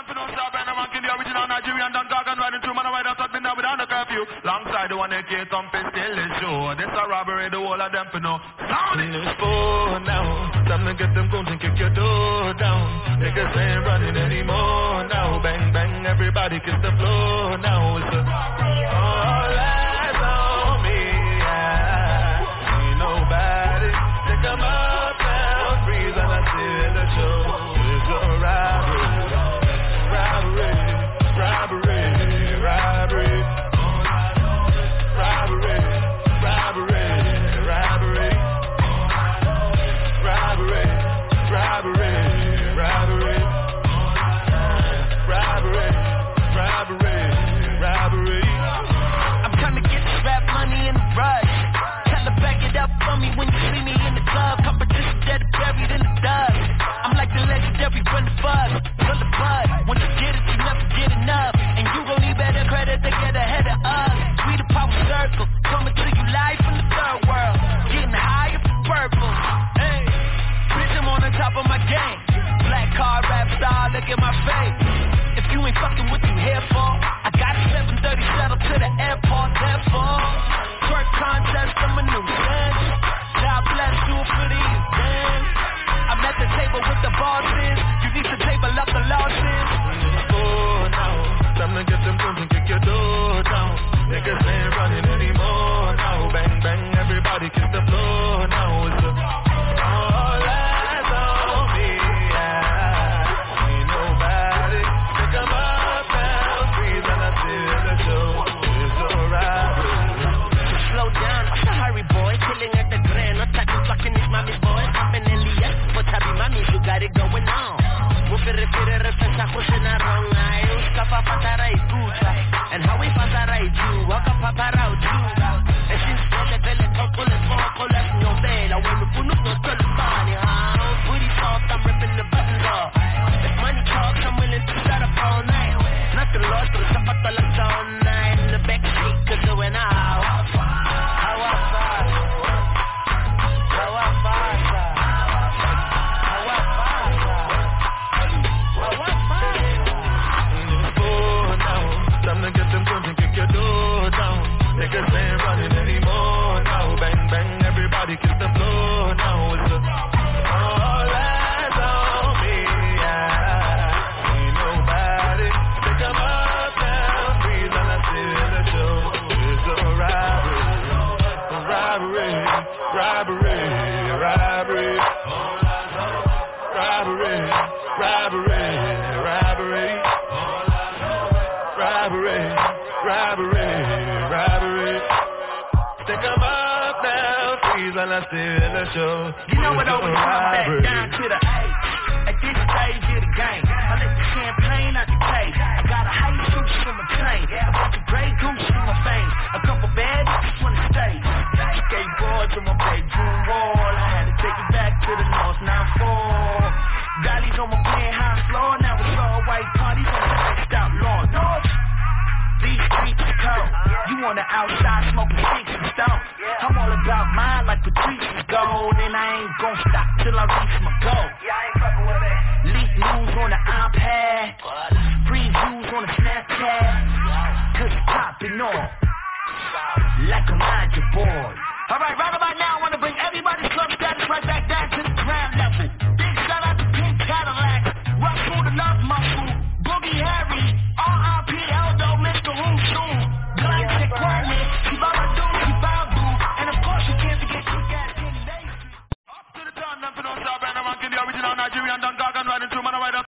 for no stop and I'm the original Nigerian Don Gargan riding through man I ride outside me now without a curfew. Alongside the one AK thumping still is sure. This a robbery, the whole of them for no sound it. It's 4 now. Time to get them guns and kick your door down. Niggas ain't running anymore now. Bang bang, everybody kiss the floor now. It's a all eyes on me. Ain't nobody take 'em up now. Breathe and I see the show. It's a robbery, robbery, robbery, robbery, robbery, robbery, robbery, robbery, robbery, robbery, robbery, robbery, robbery. I'm trying to get this rap money in the rush. Tell her back it up for me when you see me in the club. Competition dead buried in the dust. I'm like the legendary Run the Buzz, Run the Bud. When you get it, you never get enough. And you gon' need better credit to get ahead of us. We the power circle, coming to you live from the third world. Getting high up the purple. Hey, bitch, I'm on the top of my game. Black car rap star, look at my face. If you ain't fucking what you here for, I got a 730 shuttle to the airport, therefore. Twerk contest, I'm a nuisance. God bless you for the event. I'm at the table with the bosses. You need to table up the losses. Oh, now, time to get them guns and kick your door down. Niggas ain't running anymore now. Bang, bang, everybody kiss the floor now. It's a all eyes on me. Ain't nobody pick 'em up now. Breathe and I see the show. It's a robbery. So slow down, what's a hurry, boy? Killing at the grand, not talking fucking these mommies, boy. I'm in Elias, but happy mommy, you got it going on. Refiere pensajos en arronga, euskapa patara ikuta, and how we patara itu, waka papara utura. And since pele kokole fokole no vela, when we put no tolbani, booty soft, I'm ripping the buttons off. If money talks, I'm willing to set up all night. Nothing lost, but zapata la all night in the backseat, 'cause it went out. Niggas ain't running anymore now. Bang, bang, everybody kiss the floor now. It's a all eyes on me. Ain't nobody pick 'em up now. Breathe and I see the show. It's a robbery, robbery, robbery, robbery, robbery, robbery, robbery, robbery, robbery, robbery. Stick 'em up now, freeze when I steal the show. You know what always comes back down to the A. At this stage of the game, I let the champagne out the case. I got a high suit from a plane, a bunch of gray goose in my veins, a couple bad bitches on the stage. Skateboards on my bedroom wall, I had to take it back to the North 9-4. Dollies on my penthouse floor, now it's all white parties on the next out lawn. These streets are cold. You on the outside smoking sticks and stones. I'm all about mine like Patrice's gold, and I ain't gon' stop till I reach my goal. Leak news on the iPad, previews on the Snapchat, 'cause it's popping off like a magic boy. All right, right about now, I want to bring everybody's club status right back down to the ground level. Big shout out to Pink Cadillac, Russell the Love Muscle, Boogie Harry, R.I.P. Eldo, Mr. Hooshoon, Galactic Planet, Shibaba Shibadu, and of course you can't forget you got Kenny Lacy. Up to the town, them for no stop and I'm the original Nigerian Don Gargan riding through man I ride